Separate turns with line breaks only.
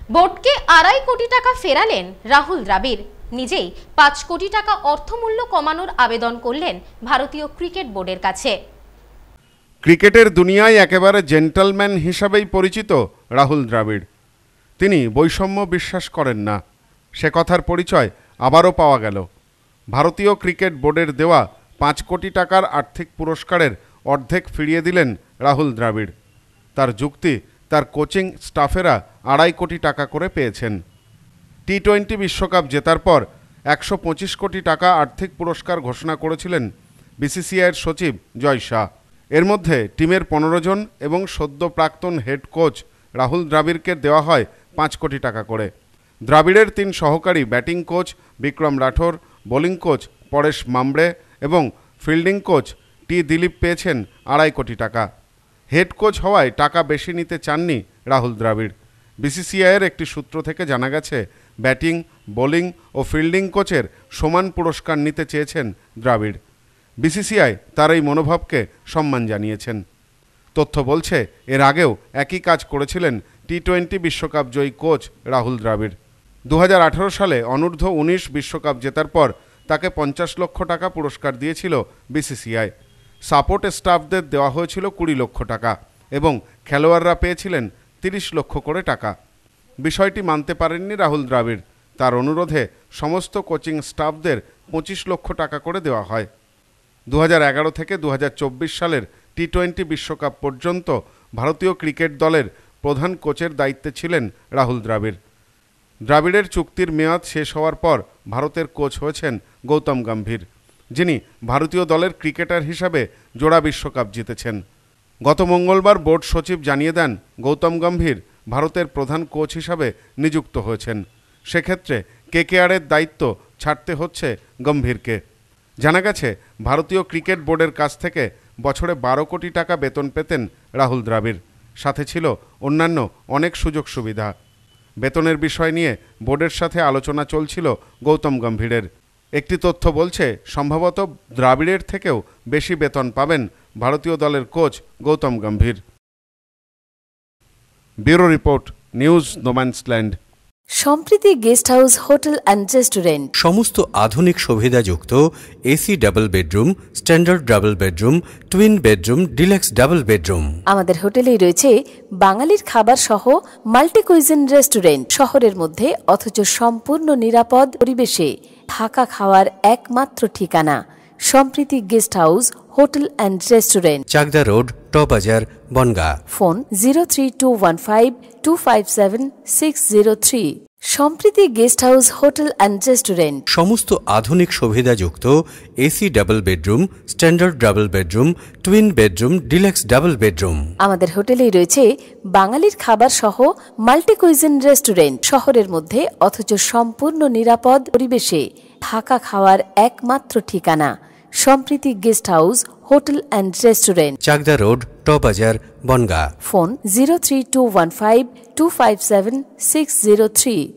বোর্ডকে 2.5 কোটি টাকা ফেরালেন রাহুল দ্রাবিড়। নিজেই 5 কোটি টাকা অর্থমূল্য কমানোর আবেদন করলেন ভারতীয় ক্রিকেট বোর্ডের কাছে।
ক্রিকেটের দুনিয়ায় একেবারে জেন্টলম্যান হিসাবেই পরিচিত রাহুল দ্রাবিড়। তিনি বৈষম্য বিশ্বাস করেন না, সে কথার পরিচয় আবারও পাওয়া গেল। ভারতীয় ক্রিকেট বোর্ডের দেওয়া 5 কোটি টাকার আর্থিক পুরস্কারের অর্ধেক ফিরিয়ে দিলেন রাহুল দ্রাবিড়। তার যুক্তি, তার কোচিং স্টাফেরা 2.5 কোটি টাকা করে পেয়েছেন। টি-20 বিশ্বকাপ জেতার পর 125 কোটি টাকা আর্থিক পুরস্কার ঘোষণা করেছিলেন বিসিসিআইয়ের সচিব জয় শাহ। এর মধ্যে টিমের 15 জন এবং সদ্য প্রাক্তন হেড কোচ রাহুল দ্রাবিড়কে দেওয়া হয় 5 কোটি টাকা করে। দ্রাবিড়ের 3 সহকারী batting coach Vikram Rathour, bowling coach Paras মামড়ে এবং ফিল্ডিং কোচ টি দিলীপ পেয়েছেন 2.5 কোটি টাকা। হেড কোচ হওয়ায় টাকা বেশি নিতে চাননি রাহুল দ্রাবিড়। বিসিসিআইয়ের একটি সূত্র থেকে জানা গেছে, ব্যাটিং, বোলিং ও ফিল্ডিং কোচের সমান পুরস্কার নিতে চেয়েছেন দ্রাবিড়। বিসিসিআই তার এই মনোভাবকে সম্মান জানিয়েছেন। তথ্য বলছে, এর আগেও একই কাজ করেছিলেন টি-20 বিশ্বকাপ জয়ী কোচ রাহুল দ্রাবিড়। 2018 সালে অনূর্ধ্ব-19 বিশ্বকাপ জেতার পর তাকে 50 লক্ষ টাকা পুরস্কার দিয়েছিল বিসিসিআই। সাপোর্ট স্টাফদের দেওয়া হয়েছিল 20 লক্ষ টাকা এবং খেলোয়াড়রা পেয়েছিলেন 30 লক্ষ করে টাকা। বিষয়টি মানতে পারেননি রাহুল দ্রাবিড়। তার অনুরোধে সমস্ত কোচিং স্টাফদের 25 লক্ষ টাকা করে দেওয়া হয়। 2011 থেকে 2024 সালের টি-20 বিশ্বকাপ পর্যন্ত ভারতীয় ক্রিকেট দলের প্রধান কোচের দায়িত্বে ছিলেন রাহুল দ্রাবিড়। দ্রাবিড়ের চুক্তির মেয়াদ শেষ হওয়ার পর ভারতের কোচ হয়েছেন গৌতম গম্ভীর, যিনি ভারতীয় দলের ক্রিকেটার হিসাবে জোড়া বিশ্বকাপ জিতেছেন। গত মঙ্গলবার বোর্ড সচিব জানিয়ে দেন, গৌতম গম্ভীর ভারতের প্রধান কোচ হিসাবে নিযুক্ত হয়েছেন। সেক্ষেত্রে কেকেআরের দায়িত্ব ছাড়তে হচ্ছে গম্ভীরকে। জানা গেছে, ভারতীয় ক্রিকেট বোর্ডের কাছ থেকে বছরে 12 কোটি টাকা বেতন পেতেন রাহুল দ্রাবিড়। সাথে ছিল অন্যান্য অনেক সুযোগ সুবিধা। বেতনের বিষয় নিয়ে বোর্ডের সাথে আলোচনা চলছিল গৌতম গম্ভীরের। একটি তথ্য বলছে, সম্ভবত দ্রাবিড়ের থেকেও বেশি বেতন পাবেন ভারতীয় দলের coach Gautam Gambhir. Bureau report, news no man's land.
Sampriti guest house, hotel and restaurant.
সমস্ত আধুনিক সুবিধাযুক্ত AC double bedroom, standard double bedroom, twin bedroom, deluxe double bedroom.
আমাদের হোটেলেই রয়েছে বাঙালির খাবার সহ মাল্টি কুইজিন রেস্টুরেন্ট। শহরের মধ্যে অথচ সম্পূর্ণ নিরাপদ পরিবেশে থাকা খাওয়ার একমাত্র ঠিকানা Sampriti guest house, hotel and restaurant,
Chakdah road, টবাজার, Bongaon.
Phone 03215257603। Sampriti guest house, hotel and restaurant.
সমস্ত আধুনিক সুবিধাযুক্ত AC double bedroom, standard double bedroom, twin bedroom, deluxe double bedroom.
আমাদের হোটেলেই রয়েছে বাঙালির খাবার সহ মাল্টি কুইজিন রেস্টুরেন্ট। শহরের মধ্যে অথচ সম্পূর্ণ নিরাপদ পরিবেশে থাকা খাওয়ার একমাত্র ঠিকানা Sampriti guest house, hotel and restaurant,
Chakdah road, টবাজার, বনগাঁ।
ফোন 03215257603।